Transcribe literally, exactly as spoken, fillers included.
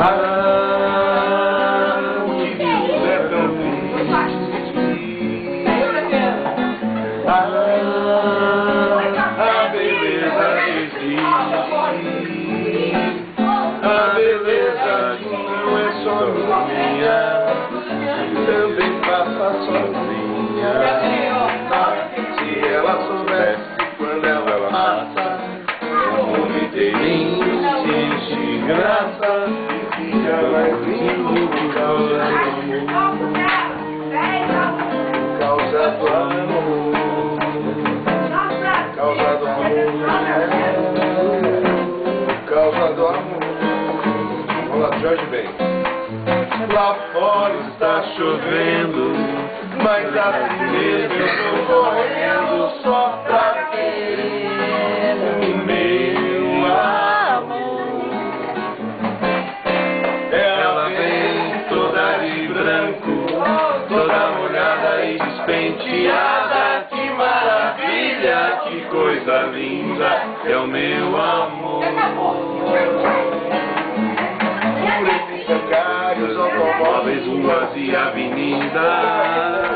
Ah, o que lindo é tão triste. Ah, a beleza existe. A beleza não é só minha, também passa sozinha. Se ela soubesse quando ela passa, o mundo inteirinho se enche de graça. Fica mais lindo por causa do amor, por causa do amor, por causa do amor, por causa do amor. Vamos lá, Jorge Ben. Lá fora está chovendo, mas assim mesmo eu estou correndo só pra ver o meu amor. Ela vem toda de branco, toda molhada e despenteada. Que maravilha, que coisa linda, é o meu amor. Por esses bancários, automóveis, ruas e avenidas,